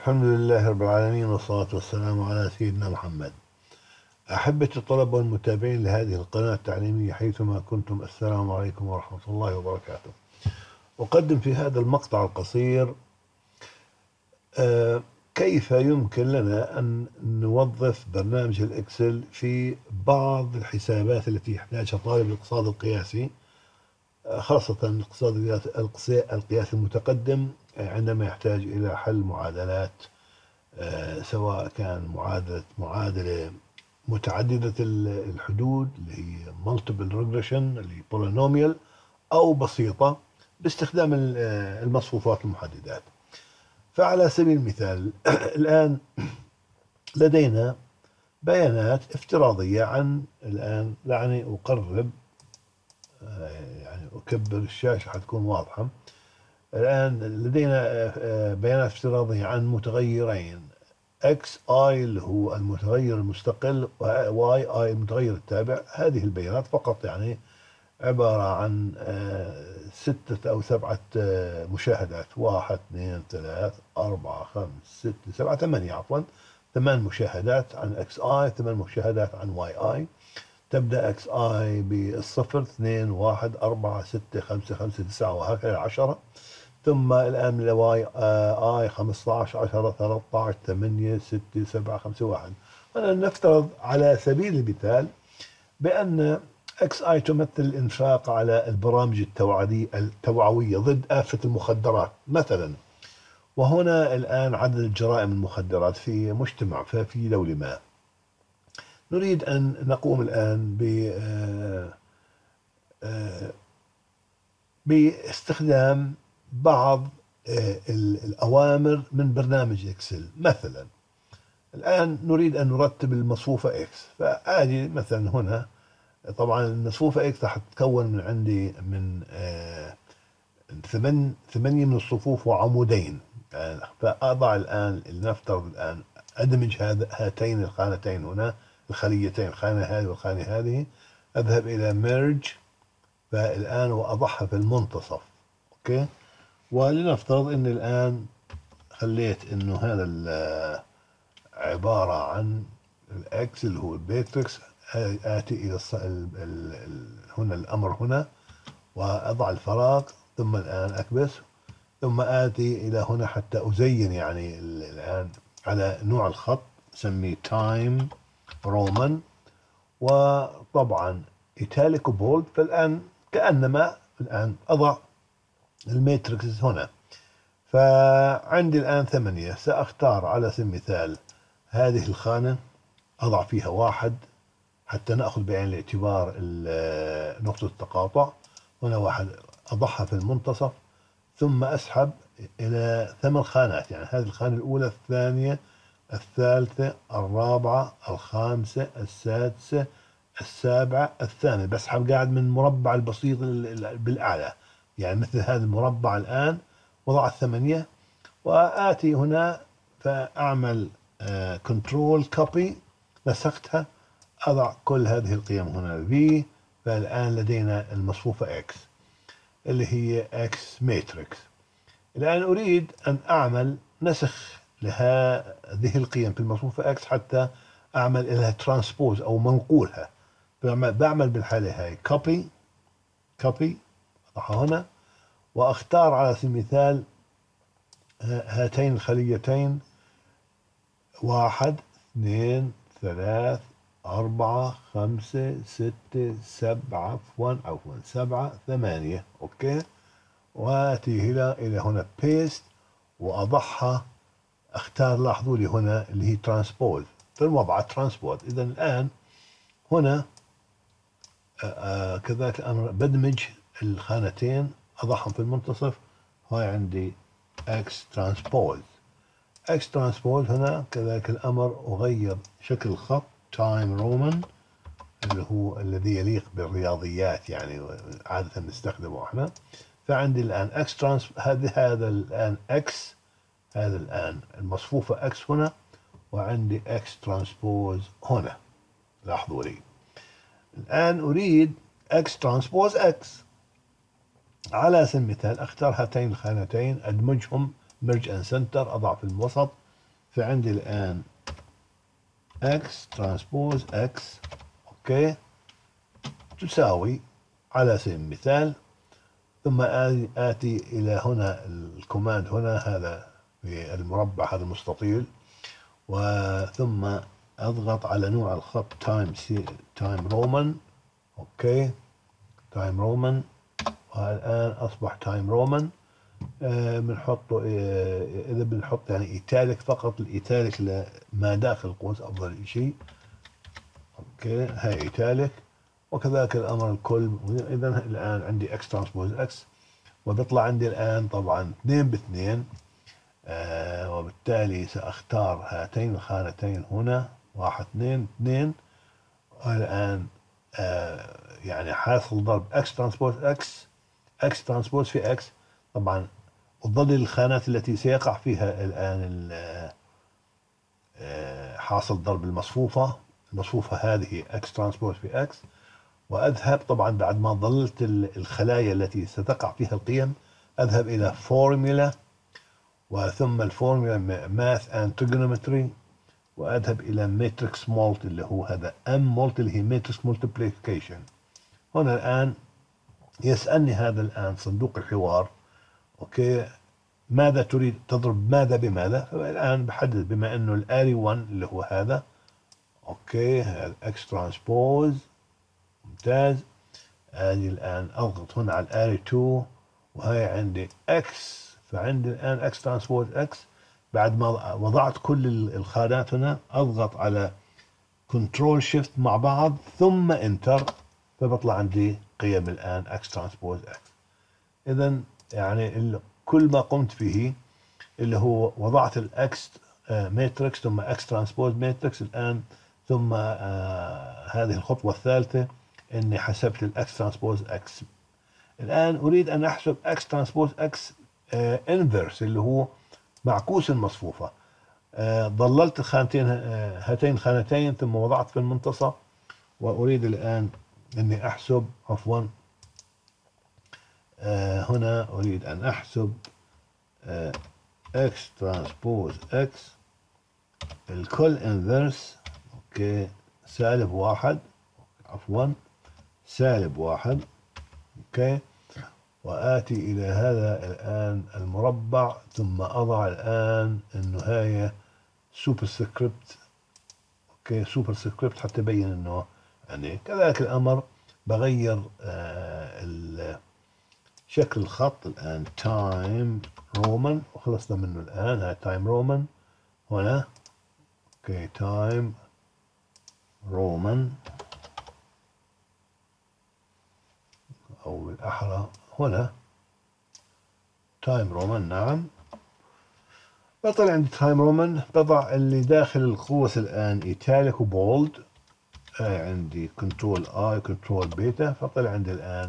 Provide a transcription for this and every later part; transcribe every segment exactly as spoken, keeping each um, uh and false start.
الحمد لله رب العالمين، والصلاة والسلام على سيدنا محمد. أحبة الطلبة والمتابعين لهذه القناة التعليمية حيثما كنتم، السلام عليكم ورحمة الله وبركاته. أقدم في هذا المقطع القصير آه، كيف يمكن لنا أن نوظف برنامج الإكسل في بعض الحسابات التي يحتاجها طالب الاقتصاد القياسي، آه، خاصة الاقتصاد القياسي المتقدم، عندما يحتاج إلى حل معادلات، آه، سواء كان معادلة معادلة متعددة الحدود اللي هي multiple regression اللي هي polynomial، أو بسيطة باستخدام آه، المصفوفات المحددات. فعلى سبيل المثال الآن لدينا بيانات افتراضية عن، الآن دعني أقرب، آه، يعني أكبر الشاشة حتكون واضحة. الآن لدينا آه، بيانات افتراضية عن متغيرين اكس اي اللي هو المتغير المستقل، واي اي المتغير التابع. هذه البيانات فقط يعني عبارة عن آه، ستة أو سبعة آه، مشاهدات: واحد اثنين ثلاث أربعة خمس ستة سبعة ثمانية، عفوا ثمان مشاهدات عن اكس اي، ثمان مشاهدات عن واي اي. تبدأ اكس اي بالصفر، اثنين، واحد، أربعة، ستة، خمسة، خمسة، تسعة، وهكذا عشرة. ثم الآن لواي اي خمسة عشر، عشرة، ثلاثة عشر، ثمانية، ستة، سبعة، خمسة، واحد. نفترض على سبيل المثال بأن اكس اي تمثل الإنفاق على البرامج التوعوية التوعوية ضد آفة المخدرات مثلا. وهنا الآن عدد جرائم المخدرات في مجتمع، ففي دولة ما. نريد أن نقوم الآن ب آه، آه، باستخدام بعض آه، الأوامر من برنامج إكسل. مثلا الآن نريد أن نرتب المصفوفة إكس، فآجي مثلا هنا. طبعا المصفوفة إكس راح تتكون من عندي من آه، ثمان ثمانية من الصفوف وعمودين. آه، فأضع الآن، لنفترض الآن أدمج هذا هاتين الخانتين هنا، الخليتين، الخانة هذه والخانة هذه. أذهب إلى ميرج، فالآن وأضعها في المنتصف. أوكي. ولنفترض أن الآن خليت أنه هذا عبارة عن الإكس اللي هو البيتريكس. آتي إلى الص... ال... ال... ال... هنا الأمر هنا، وأضع الفراغ، ثم الآن أكبس، ثم آتي إلى هنا حتى أزين يعني الآن على نوع الخط، سميه تايم رومان، وطبعا إيتاليك وبولد. فالآن كأنما الآن أضع الماتريكس هنا. فعندي الآن ثمانية. سأختار على سبيل المثال هذه الخانة، أضع فيها واحد حتى نأخذ بعين الاعتبار نقطة التقاطع. هنا واحد، أضعها في المنتصف، ثم أسحب إلى ثمان خانات. يعني هذه الخانة الأولى، الثانية، الثالثة، الرابعة، الخامسة، السادسة، السابعة، الثامنة. بسحب قاعد من المربع البسيط بالأعلى، يعني مثل هذا المربع الآن. وضع الثمانية، وآتي هنا فأعمل كنترول كوبي، نسختها، أضع كل هذه القيم هنا في. فالآن لدينا المصفوفة X اللي هي X ماتريكس. الآن أريد أن أعمل نسخ لهذه القيم في المصفوفة X حتى أعمل لها ترانسبوز أو منقولها. بعمل بالحالة هاي كوبي كوبي، أضعها هنا، وأختار على سبيل المثال هاتين الخليتين: واحد، اثنين، ثلاث، أربعة، خمسة، ستة، سبعة، عفوا عفوا سبعة، ثمانية. أوكي. وآتي هنا إلى هنا بيست، وأضعها. أختار، لاحظوا لي هنا اللي هي ترانسبوز، في الوضع ترانسبوز. إذا الآن هنا آآ كذلك الأمر، بدمج الخانتين، أضعهم في المنتصف. هاي عندي اكس ترانسبوز. اكس ترانسبوز هنا كذلك الأمر، أغير شكل الخط تايم رومان اللي هو الذي يليق بالرياضيات، يعني عادة نستخدمه احنا. فعندي الآن اكس ترانس، هذا هذا الآن اكس، هذا الآن المصفوفة اكس هنا، وعندي اكس ترانسبوز هنا. لاحظوا لي الآن أريد اكس ترانسبوز اكس. على سبيل المثال أختار هاتين الخانتين، أدمجهم ميرج أند سنتر، أضع في الوسط، فعندي الآن x ترانسبوز x اوكي تساوي على سبيل المثال، ثم آتي إلى هنا الكوماند هنا هذا في المربع هذا المستطيل، وثم أضغط على نوع الخط تايم سي تايم رومان اوكي تايم رومان، والآن أصبح تايم رومان. بنحطه آه إذا بنحط يعني إيتاليك فقط، الإيتاليك ما داخل القوس أفضل شيء اوكي هاي إيتاليك، وكذلك الأمر الكل. إذا الآن عندي x ترانسبوز x، وبيطلع عندي الآن طبعا اثنين باثنين، آه وبالتالي سأختار هاتين الخانتين هنا واحد اثنين اثنين، والآن آه يعني حاصل ضرب x ترانسبوز x x ترانسبوز في x طبعا، وتظل الخانات التي سيقع فيها الآن آه حاصل ضرب المصفوفة المصفوفة هذه x ترانسبوز في x، وأذهب طبعا بعد ما ظللت الخلايا التي ستقع فيها القيم أذهب إلى فورمولا، وثم الفورمولا ماث اند تريجونومتري، وأذهب إلى ماتريكس مولت اللي هو هذا ام مولت اللي هي ماتريكس مولتيبليكيشن. هنا الآن يسألني هذا الآن صندوق الحوار أوكي ماذا تريد تضرب ماذا بماذا، فالآن بحدد بما أنه الآري واحد اللي هو هذا أوكي هذا اكس ترانسبوز ممتاز. هذه الآن أضغط هنا على الآري اثنين، وهي عندي اكس، فعندي الآن اكس ترانسبوز اكس. بعد ما وضعت كل الخانات هنا أضغط على كنترول شيفت مع بعض ثم انتر، فبطلع عندي قيم الآن اكس ترانسبوز اكس. إذا يعني كل ما قمت فيه اللي هو وضعت الاكس ماتريكس ثم اكس ترانسبوز ماتريكس الآن، ثم آه هذه الخطوة الثالثة اني حسبت الاكس ترانسبوز اكس. الآن أريد أن أحسب اكس ترانسبوز اكس انفرس اللي هو معكوس المصفوفة. آه ضللت الخانتين آه هاتين الخانتين ثم وضعت في المنتصف، وأريد الآن أني أحسب عفوا آه هنا أريد أن أحسب آه x ترانسبوز x الكل انفرس اوكي سالب واحد عفوا سالب واحد اوكي، وآتي إلى هذا الآن المربع، ثم أضع الآن انه هي سوبر سكريبت اوكي سوبر سكريبت حتى يبين انه يعني كذلك الأمر بغير آه شكل الخط الآن تايم رومان، وخلصنا منه الآن هاي تايم رومان هنا اوكي تايم رومان، او بالاحرى هنا تايم رومان نعم. بطلع عندي تايم رومان، بضع اللي داخل القوس الآن ايتاليك وبولد، هاي عندي كنترول اي كنترول بيتا، فطلع عندي الآن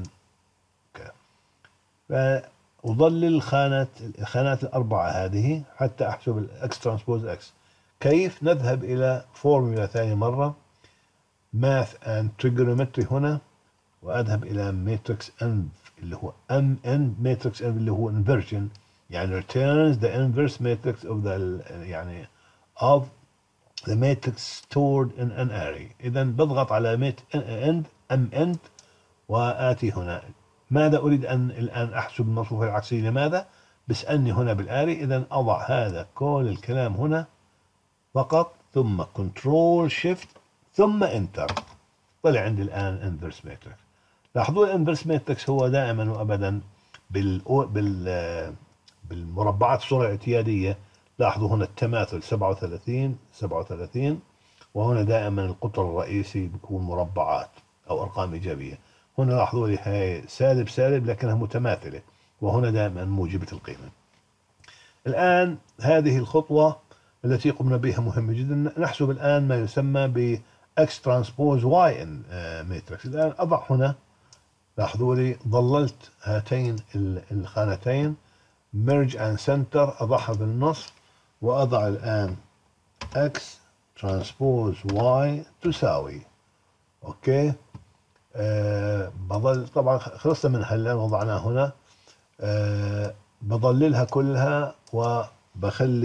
وظلل الخانات الخانات الأربعة هذه حتى أحسب الإكس ترانسبوز إكس. كيف؟ نذهب إلى فورمولا ثاني مرة ماث أند تريجونومتري هنا، وأذهب إلى ماتريكس انف اللي هو ام ان ماتريكس انف اللي هو انفرجن يعني returns the inverse matrix of the يعني of the matrix stored in an array. إذا بضغط على مات end ام end وآتي هنا ماذا أريد أن الآن أحسب المصفوفة العكسية لماذا؟ بسألني هنا بالآري، إذا أضع هذا كل الكلام هنا فقط ثم كنترول شيفت ثم انتر، طلع عندي الآن انفرس ماتريكس. لاحظوا الانفرس ماتريكس هو دائما وأبدا بال بال بالمربعات الصورة الاعتيادية. لاحظوا هنا التماثل سبعة وثلاثين سبعة وثلاثين، وهنا دائما القطر الرئيسي بيكون مربعات أو أرقام إيجابية. هنا لاحظوا لي هاي سالب سالب لكنها متماثلة، وهنا دائما موجبة القيمة. الآن هذه الخطوة التي قمنا بها مهمة جدا. نحسب الآن ما يسمى ب x transpose y in matrix. الآن أضع هنا لاحظوا لي ظللت هاتين الخانتين merge and center أضعها بالنص، وأضع الآن x transpose y تساوي أوكي. أه بظل طبعا خلصنا من هلا وضعناه هنا. أه بظللها كلها وبخلي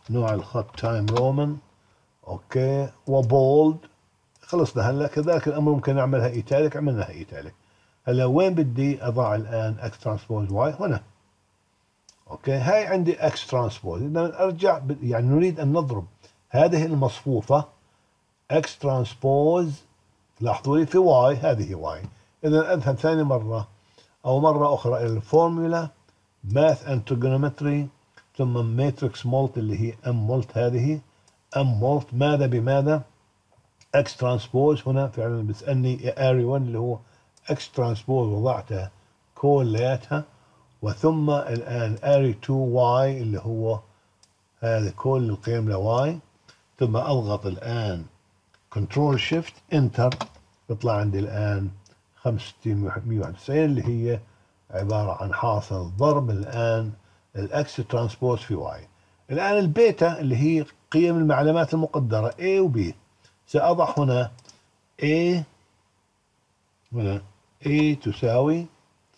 نوع الخط تايم رومان. اوكي، وبولد. خلصنا هلا. كذلك الامر ممكن نعملها ايتاليك، عملناها ايتاليك. هلا وين بدي اضع الان اكس ترانسبوز واي؟ هنا. اوكي، هاي عندي اكس ترانسبوز. اذا ارجع ب... يعني نريد ان نضرب هذه المصفوفة اكس ترانسبوز، لاحظوا لي، في واي، هذه واي. اذا اذهب ثاني مرة او مرة اخرى الى الفورمولا ماث اند تريجونومتري، ثم ماتريكس مولت اللي هي ام مولت. هذه ام مولت ماذا بماذا؟ اكس ترانسبوز. هنا فعلا بيسالني اري واحد اللي هو اكس ترانسبوز، وضعتها كلياتها. وثم الان اري اثنين واي اللي هو هذا كل القيم لواي. ثم اضغط الان كنترول شيفت انتر، بيطلع عندي الان خمسة وستين مية وواحد وتسعين اللي هي عبارة عن حاصل ضرب الان الاكس ترانسبوز في واي. الان البيتا اللي هي قيم المعلومات المقدرة A و B، سأضع هنا A، هنا A تساوي،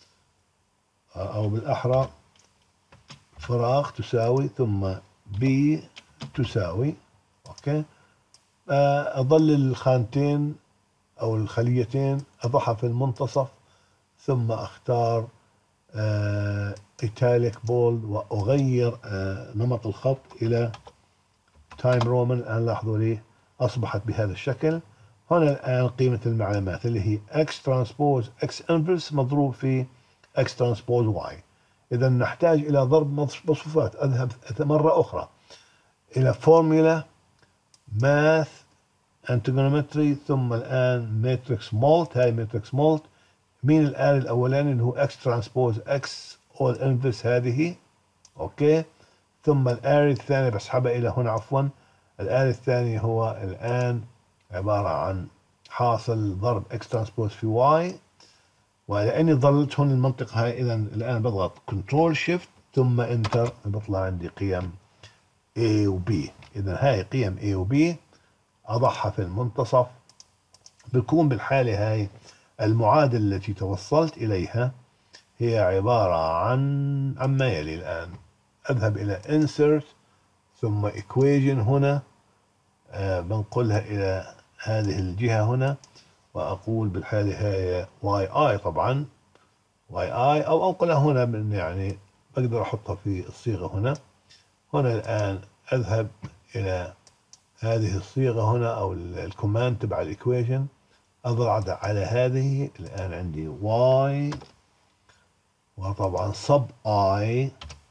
أو بالأحرى فراغ تساوي، ثم B تساوي. أوكي، أظل الخانتين أو الخليتين أضعها في المنتصف، ثم أختار إيتاليك بولد وأغير آه نمط الخط إلى تايم رومان. الآن لاحظوا لي أصبحت بهذا الشكل. هنا الآن قيمة المعلومات اللي هي x ترانسبوز x inverse مضروب في x ترانسبوز y. إذا نحتاج إلى ضرب مصفوفات. أذهب مرة أخرى إلى فورمولا math and trigonometry، ثم الآن matrix مولت. هاي matrix مولت. مين الآن الأولاني اللي هو x ترانسبوز x all inverse هذه. أوكي، ثم الآري الثاني بسحبها إلى هنا، عفوا. الآري الثاني هو الآن عبارة عن حاصل ضرب x ترانسبوز في y. ولأني ظلت هون المنطقة هاي، إذا الآن بضغط كنترول شيفت ثم انتر، بيطلع عندي قيم A و B. إذا هاي قيم A و B أضعها في المنتصف. بكون بالحالة هاي المعادلة التي توصلت إليها هي عبارة عن عما يلي. الآن أذهب إلى insert ثم equation هنا، آه بنقلها إلى هذه الجهة هنا، وأقول بالحالة هي yi طبعا yi، أو أنقلها هنا من يعني بقدر أحطها في الصيغة هنا. هنا الآن أذهب إلى هذه الصيغة هنا أو الكوماند تبع الإيكويشن، أضغط على هذه. الآن عندي y وطبعا sub i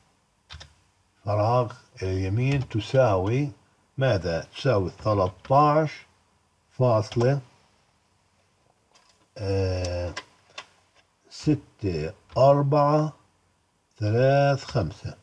فراغ إلى اليمين تساوي ماذا؟ تساوي ثلاثة عشر فاصلة ستة أربعة ثلاثة خمسة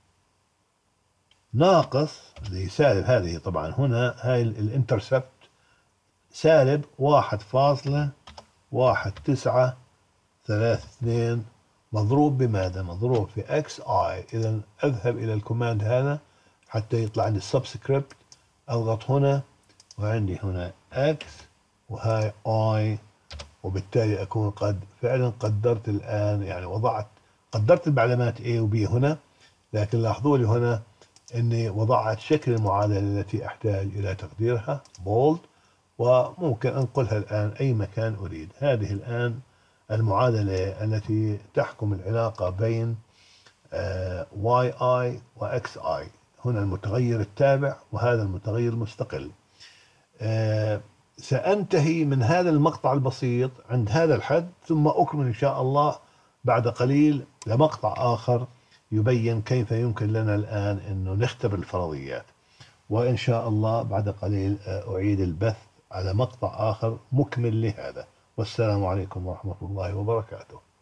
ناقص اللي سالب هذه. طبعا هنا هاي الانترسبت سالب واحد فاصلة واحد تسعة ثلاثة اثنين مضروب بماذا؟ مضروب في اكس اي. اذا اذهب الى الكوماند هذا حتى يطلع عندي السبسكريبت، اضغط هنا وعندي هنا اكس وهاي اي، وبالتالي اكون قد فعلا قدرت الان، يعني وضعت قدرت المعلومات A و B هنا. لكن لاحظوا لي هنا اني وضعت شكل المعادلة التي احتاج الى تقديرها بولد، وممكن انقلها الان اي مكان اريد. هذه الان المعادلة التي تحكم العلاقة بين واي اي واكس اي. هنا المتغير التابع وهذا المتغير المستقل. سأنتهي من هذا المقطع البسيط عند هذا الحد، ثم أكمل إن شاء الله بعد قليل لمقطع آخر يبين كيف يمكن لنا الآن أنه نختبر الفرضيات. وإن شاء الله بعد قليل أعيد البث على مقطع آخر مكمل لهذا. والسلام عليكم ورحمة الله وبركاته.